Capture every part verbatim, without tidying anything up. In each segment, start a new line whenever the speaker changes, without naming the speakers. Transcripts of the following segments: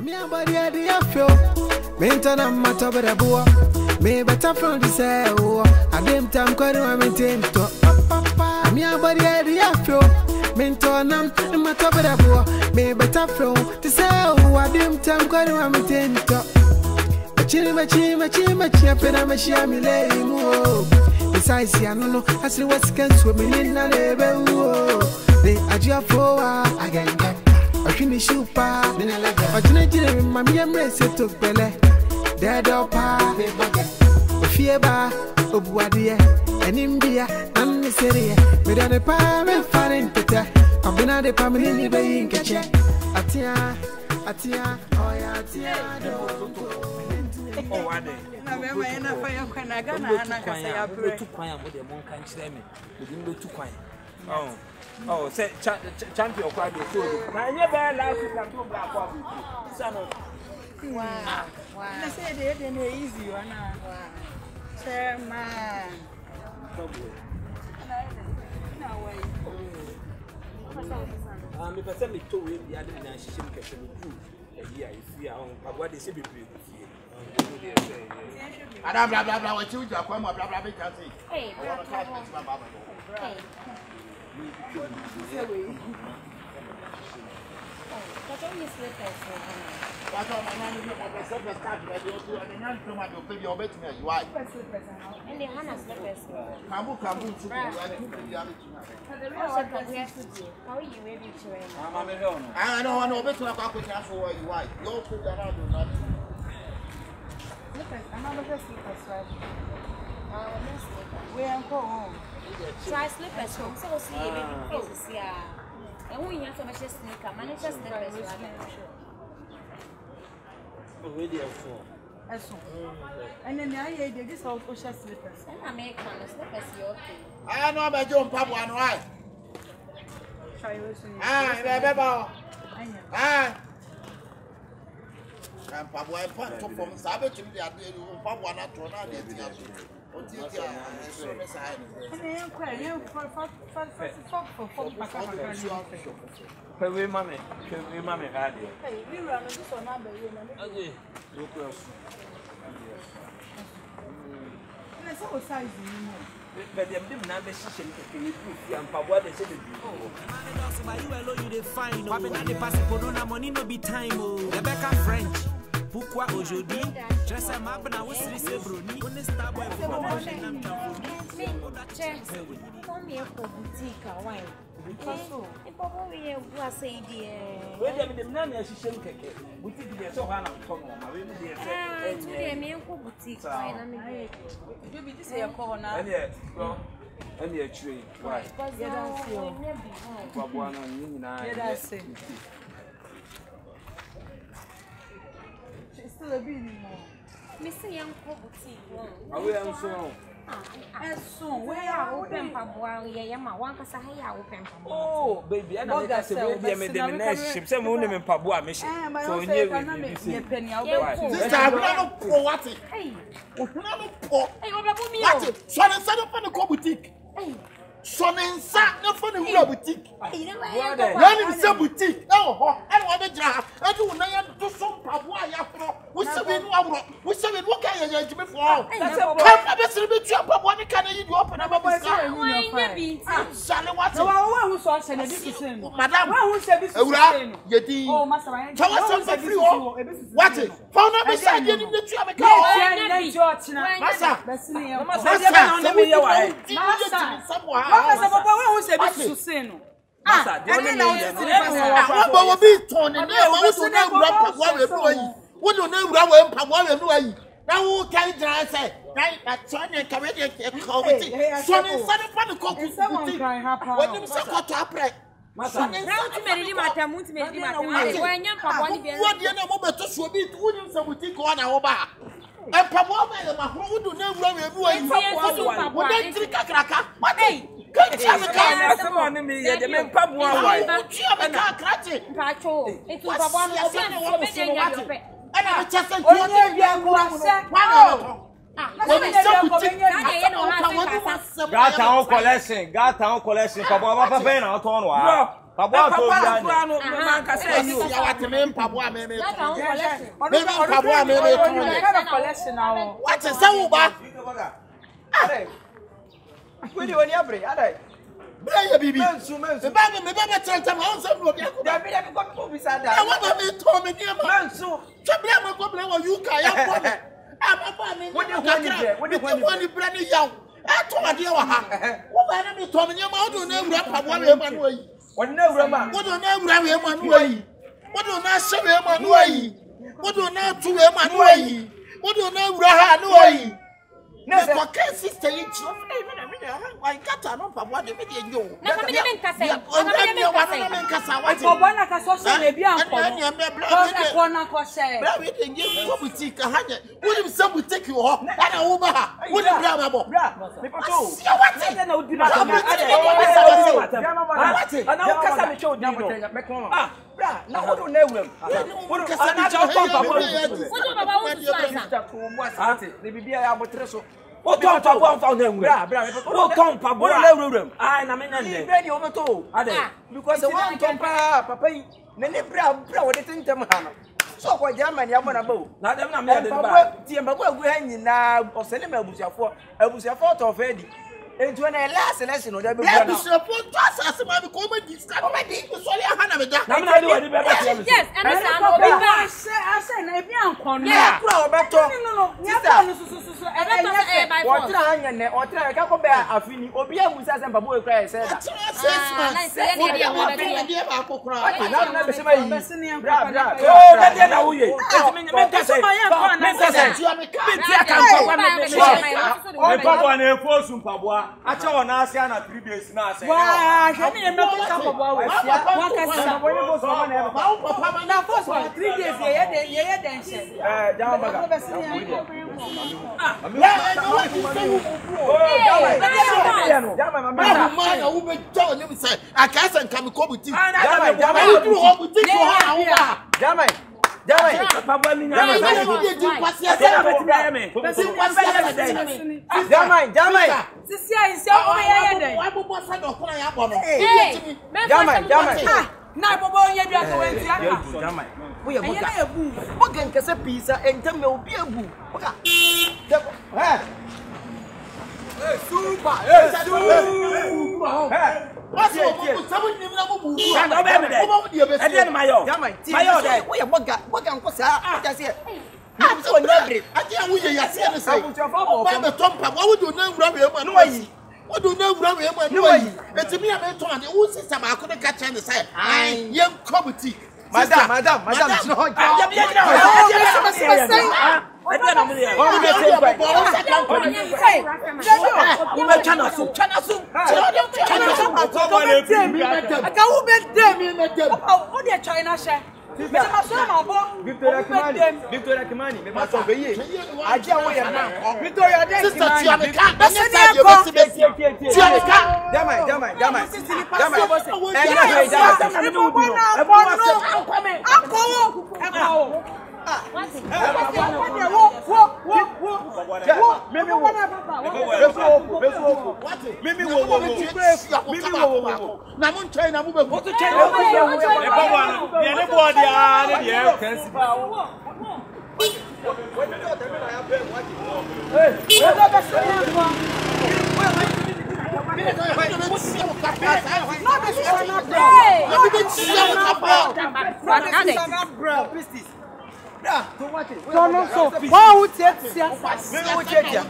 Me a body at the afro. Maintain a matter with a boy. Me better from the say, oh, I dem time quite a maintain to. Me a body at the afro. Maintain a matter with a boy. Me better from the say, oh, I dem time quite a maintain to. Chili, machi, machi, machi, a pena, machi, a milay, oh. Besides, I don't know, I see what's can swimming in a level, oh. They are just for I get that. I finish you, pa. I didn't my memories to Bele. Dead or pa, fear bar, Obuadia, and India, and the city. Without a pa, and fine Peter. I've been at the family being a check. Atia, Atia, oh, yeah, Atia.
Oh, I did.
Never enough. I can I can I say I pray to quiet with the monk and slam it. We didn't too quiet.
Oh, oh, say champion quite the food. I never like to come to black coffee.
Wow, wow. I said it in easy one. Wow. Sir, man. No way.
Um, if I send me two way, the other than she should catch you. Yeah, if we are on what they say, be brave.
Blah blah blah blah. What you do? Blah blah blah blah.
Hey, hey. That's only slippers.
That's all my man is not the slippers card. But you do, and then you come and you pay your bet me. You are.
And the Hannah slippers.
Kambu kambu. I
How are you maybe train?
I don't want to bet you. I can't put you for you. Why? You put around do not.
Slippers. Another slippers, right?
Oh, no slippers.
We are home.
Try slippers home. So see maybe places, yeah. And we have so much sneaker. Manage slippers.
Already a four.
And then I did this whole social slippers.
And I make one slippers, you okay?
I know about John Papa and why. Ah, remember. Ah. And Papa, I found two from Sabbath to the idea of Papa not to another. And then quite you for for for for for
Hey, we mammy, we mammy had it.
Hey, we run this one number, you know.
Okay, look us.
And it's all size, you know.
But they didn't have a session to be and Papa, they said, oh,
you define. What been the passport on money no be time, oh, Rebecca French. Pourquoi aujourd'hui? Je sais ma bana wo siri se broni. On est star boy for promotion nam champion.
Come here for boutique wine. Because so, if Papa we was say dear.
Wait a minute, none as she keke. Boutique dey so hana come on. We dey say.
Eh, today me ko boutique wine na me.
You be this your corner.
And yeah, go. And yeah, tree. Why?
Because you don't see.
Papa na nyina.
Yeah, that's it. Still a bit more.
Mister Young Boutique.
Are we on so?
And soon, we are open Pabua, Yama, one because I have open.
Oh, baby, I know that's a baby. I made them in next ship. Some women in Pabua mission. So you
penny out.
This time, not for what?
Hey,
not for.
hey, what about me?
So I set up on the boutique.
Hey,
so then, sat not for the boutique.
hey,
Running some boutique. Oh, I want to draft. I do not do some Pabua. We say we know. We say we look at you before. That's a best to be jump up. What can you do? Open up a boy. Shall what?
No one who saw Senate.
Madam,
who said this?
Oh, Master, tell us something free. What? Found out beside you in the tree. Master,
Master,
Ah,
I will be torn in there. What do you know? What do you know? Now, who can I say? That Sonia Canadian committee. Son is son of the cook. Someone crying happy. What do you say? What to pray? Son is not to me, Matter, Muti, Matter. What do you know about to show me? Wouldn't somebody go on our bar? And Papa, who do know where we're going? What do you cracker? What day? It's
Got our collection, got our collection. Papa, what a pain out on.
Papa to bia no man ka say you.
Ya what me mpaboa me me.
Like our collection.
Me me mpaboa me me to me.
Kind of collection now.
What is that wo ba?
Ade. Wodi woni abre, ade.
Bia bibi.
Mensu mensu.
Me ba me me ba trenta ma on say no bia ko.
Da bi da bi ko ko bisa da.
Ya what me to me ni ma.
Mensu.
Twa bia ma ko bia wo you ka ya ko me. Ah papa me.
Wodi kwani bre, wodi kwani.
Wodi bra ni yaw. E to ade wa ha. Wo ba na me to me ni ma o do na ewura mpaboa me ma no yi.
Wodi na ewura ma.
Wo do na ewura we ma no yi. Wo do na hye we ma no yi. Wo do na tu we ma no yi. Wo do na ewura ha no yi. Na ko kan sister yi chi o me me me I got no mpaboa de me de nyo.
Na ko me de nkasa.
Na me de wa no me nkasa wa ti.
Ko bona ka so so na bi anko.
Na na me bla
Ko
me de.
ko na ko she.
Bra we de nyi ko boutique ha nya. Wo ni some boutique ho. Na wo ba ha. Wo ni bra ma bo.
Bra, me pato.
Si wa ti.
Na odi ma.
Ana o kasa me show di no. Ah, bra, na wo do na ewura.
Wo ni kasa ni cho papa bo.
Wo do baba wo su asa.
Ko mo asate, ne bibia ya botre so.
O ton pa bo fa na
Bra,
ewura.
bra, me pato.
O ton pa bo.
Wo na ewura.
Ai na me na
Ni
ne.
bra di o meto.
Ade.
Because one ton pa papa yi, ne ne bra bra wo de tentem ha no. So ko German ya mo na bo.
Na dem na me de ba.
Papa tie mbago agu ha nyina, osele ma abusiafo. Abusiafo to fa di. Entu na last lesson o da be
Ya
bra
bi so po to asase ma bi ko ma di sta. Ko ma di so le ha na me da.
Na me na de wa di be ba tie me.
Yes, and I know be ba.
Ase ase na bi anko no.
Yeah, kura obeto.
No no, nya ba no so so so.
E be to e by
What
force.
tra hanya ne, o tra ka ko be afini. Obi amusa se mbabo e kra e se da.
Ah, na se ne dia mo be.
Dia ba ko kura.
Okay, na na be se ma yi. Bra bra.
O na de na wo ye. Me me ka say. Me ka say.
Ti o me ka.
Me ti aka ko kwa me me.
Me papa na efosu mpaboa. Acha wona ase na three days na ase.
Wa, hwe ne me ko ka bobo wa sia. Wa ka sa.
Bo ni bo so ma na e ba.
Papa ma
Na force for three days ye ye de ye ye den she.
Eh, jamaa baga. Jamaa
ma ma na wo be jo ni mi say. Aka say nka me ko buti.
Jamaa, jamaa.
Ayi du ho buti ko ha wo ba.
Jamaa. Jamaa.
Pa bo mi nya
Jamaa
me.
na wo di kwasi
Ade na be ti ya me.
Besi kwasi ase.
Jamaa, jamaa.
Sisi ai se o ye ye den.
Wa bo bo sa do ko na ya bo no.
Hey, me
Jamaa, jamaa.
Na bobo onye bi aka wen ti aka.
Jamaa. Wo ye
Enye
boga.
na ebu.
Boga nkese pizza entem me obi ebu. Boga. Eh. Eh, super. Eh, super. Eh.
What's your mom? Someone name na mo bu.
Na do be me de. E de na mayo.
Jamaa.
Mayo de.
Wo ye boga. Boga nko sa. Boga se. Na so nyabre.
Ati a wo ye ya se ne say.
Abuchafo bo.
Ba me tompa. Wa wo do na nwura we ma no ayi. Wo do na nwura we ma no ayi. Eti mi a me to ade wo sister ma ko de ka che ne say. Ai, yem committee.
Madam, madam, madam. No.
Ya bi ya na. E de na me ya.
Wo de say by.
Hey,
Wo me chana so. Chana so.
Papa na efu.
aka wo be dem mi me dem. O de China she. Me ma so ma bo.
Victoria Kimani. Victoria Kimani. Me ma so be ye. Aje wo ye na. Victoria de
Sister
Kimani.
tia me ka. Ba se say you be se be. Tia me ka.
Jamai, jamai, jamai. Jamai.
Eh,
Eh, jamai, jamai.
E bo bo na bo no. Akowo. Akowo.
Mimi wo. Befu opo, befu opo.
Mimi wo wo wo.
Mimi wo wo wo. Na mo ntwe na mo be.
What to change your
E papa na. Ye ne bo dia ne de kansi.
Don't so. Why would you say?
Mimi wo chetia.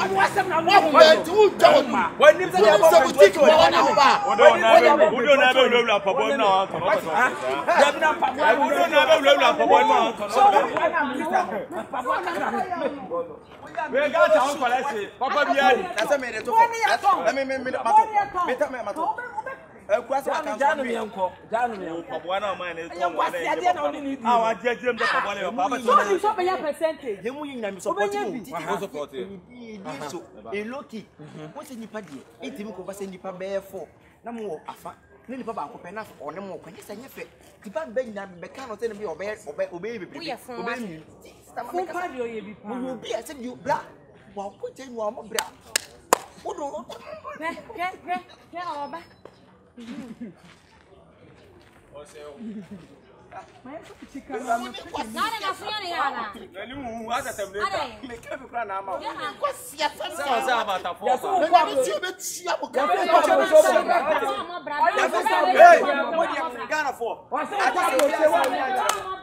When you say you boutique for one hour.
Odo na be odo na be wura papa na wa tono tono.
Ya bi na pa bo.
Odo na be wura papa na wa tono. We ga ta on kwalese. Papa bia ni.
Na se me de to. Na me me me mato. Me ta me mato. Eh kwase wa kan.
Janu me enko. Janu me enko.
Papa na o man ne to
Ya
mo
kwasi ade na oni ni.
Ah, wa je je me papa le papa.
So you so be your percentage.
Ye mu yin na me support
Obenya
mu.
bi.
Wo support e.
So, e loki. Wo se nipa die. E timi ko ba se nipa be four. Na mo afa. Ne nipa ba ko pe na o ne mo ko ni se nye fe. Tipa be nyina be kan no se ne bi obe obe obe be.
Wo ye fun wa.
Fun pa de oye bi pa.
Wo bi a se bi bra. Wa ko je no mo bra. Wo do.
Ke ke ke ke oba. Nada na suya ni ana.
Nani mu asa temleta.
Me ka bi kura na ama.
Ko sia fa
Sa sa bata fo.
Ya so
me
kwa
ko ti be tia mo ka.
Hey,
Mo di Ghana for.
wa se kwa ko se wa ni aja.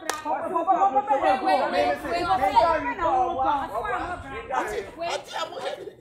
Ati amo.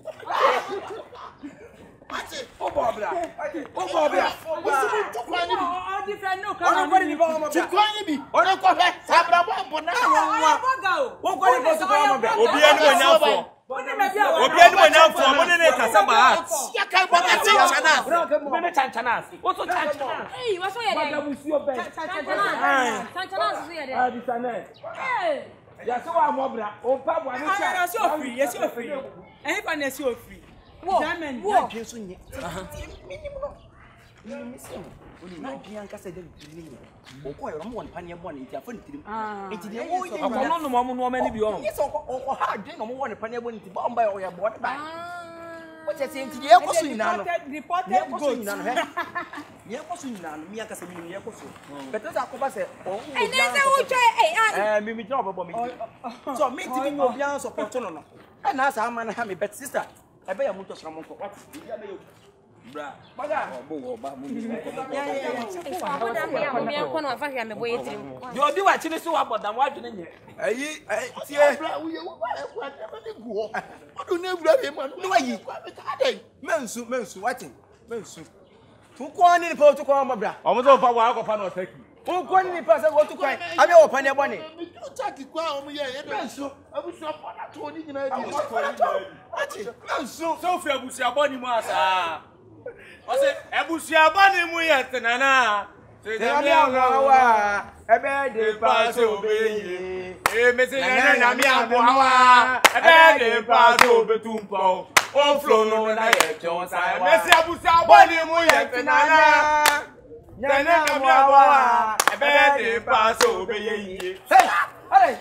Ati
O bobra. O bobra.
wo si mo to kwa ni bi.
All different no
Ono
come.
ko ni ba mo
Ti
bra.
kwa ni bi. Ona ko he sabra bo bo na.
Won ko ni ko so ko mo bra.
Obi ani mo nyafo. Obi ani mo nyafo mo ne ne kasa ba.
Ya kai bo ka ti chana.
Me ne chanchanas. O so chanchanas.
hey, what's your
Baga
name?
busuo ben.
Chanchanas. Chanchanas is your
Ah
name.
di sanet.
Hey.
Ya so wa mobra. O pa bo ani cha.
Yes, you're free. Yes, you're free. And if I know you're free.
Wo.
German.
Wo.
Dwen so nye. Minimum no. Minimum se. Oni na dwen an kasa de dwen ni. O ko yoro mo won panye bo na nti afo ntirim. Nti de wo ye.
Akono no mo no mani bi o.
Yes, o ko o ko ha dwen no mo won panye bo nti ba mba o ya bo de ba.
Ah.
What you say? You go so nyina no.
Reported
You go so
goats.
nyina no. You go so nyina no. Me akasa mi you go so. But those akoba say oh.
Hey, nese wo try hey, ah.
Eh me me job bo me. So me ti me obian support no no. E na asa ama na ha me bet sister. E be ya moto sra monko. What? Ya be yo. Bra. Baga.
Bo wo ba mu.
Yeah yeah yeah.
Aboda me ya me ko no afa hia me boye tirim.
Yo bi wa chini so wa bodam wa dwene nye.
Ayi tie.
Bra wo ye wo ba e kwa na me gu ho. Odu na ewura be ma no wayi. Kwa me ka dai.
Mensu mensu watin. Mensu. Tu ko ni po tu ko ma bra.
Omo so pa wa akọfa na otaki.
Tu ko ni pa se wo tu ko. Abi wo pa ne bo ni.
Me tu taki kwa o mo ye ye do.
Mensu.
Abusu apo na to ni nyina di.
Ati. Mensu.
So fi abusia boni mu asa. O se abusia boni mu ye tenana. Se
Tell me how ebe de pass obeye.
Eh me se na na mi abo hawa. Ebe de pass obetumpo. O flow no na ye chon sa. Me se abusia boni mu ye tenana. Nana na mi abo hawa. Ebe de pass obeye.
Hey! Hey!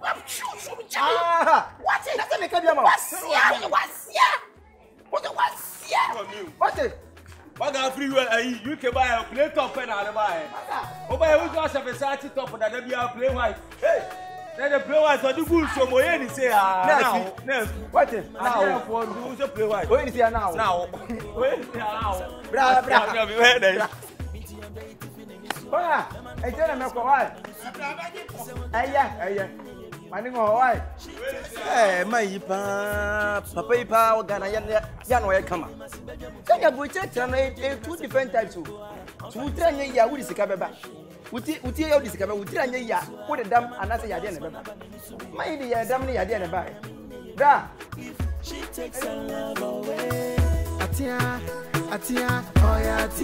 Ah!
What is that? Make a
Wasia, wasia. What the wasia?
What is?
Baga free well ayi U K buy play top pen na buy. O buy we just have a Versace top that dey play white. Hey. Then the play white so the good so mo ye ni say ah now. Now.
What is?
Now for do so play white.
What is here now?
Now. Wait now.
Bra bra.
Now be where there.
Oya, e je na me ko why? Aya, aya. Mani ngo why? Eh, mai pa, papa pa o Ghana ya ya no ya kama. Kanya go che tra na two different types o. Two tra nya ya wudi sika beba. Uti uti ya wudi sika beba, uti nya ya, wo de dam anase ya de na beba. Mai di ya dam ni ya de na ba. Bra.
Atia, atia, oh yeah,